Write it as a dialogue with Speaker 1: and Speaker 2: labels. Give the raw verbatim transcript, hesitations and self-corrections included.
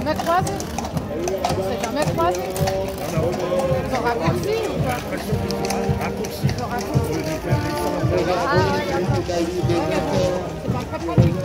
Speaker 1: jamais croisé. On s'est jamais croisé. Ils ont raccourci ou pas?
Speaker 2: Raccourci.
Speaker 1: Ils ont raccourci. Ah ouais, d'accord. C'est pas très pratique.